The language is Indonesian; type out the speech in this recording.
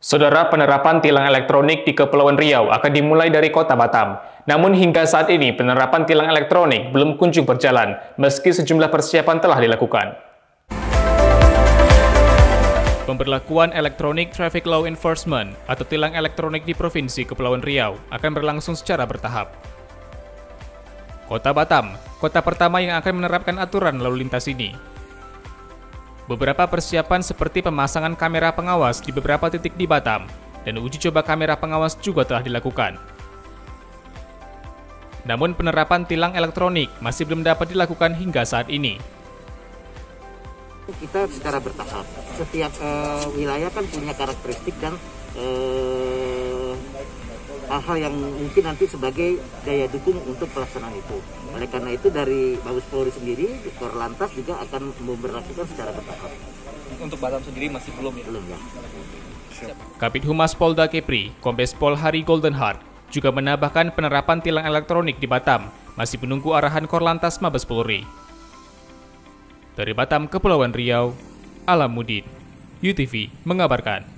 Saudara, penerapan tilang elektronik di Kepulauan Riau akan dimulai dari Kota Batam. Namun hingga saat ini penerapan tilang elektronik belum kunjung berjalan, meski sejumlah persiapan telah dilakukan. Pemberlakuan Electronic Traffic Law Enforcement atau tilang elektronik di Provinsi Kepulauan Riau akan berlangsung secara bertahap. Kota Batam, kota pertama yang akan menerapkan aturan lalu lintas ini. Beberapa persiapan seperti pemasangan kamera pengawas di beberapa titik di Batam dan uji coba kamera pengawas juga telah dilakukan. Namun penerapan tilang elektronik masih belum dapat dilakukan hingga saat ini. Kita secara bertahap, setiap wilayah kan punya karakteristik dan hal-hal yang mungkin nanti sebagai daya dukung untuk pelaksanaan itu. Oleh karena itu dari Mabes Polri sendiri, Korlantas juga akan memberlakukan secara bertahap. Untuk Batam sendiri masih belum ya? Belum ya. Kabid Humas Polda Kepri, Kombes Pol Hari Goldenheart, juga menambahkan penerapan tilang elektronik di Batam masih menunggu arahan Korlantas Mabes Polri. Dari Batam, Kepulauan Riau, Alam Mudin, UTV mengabarkan.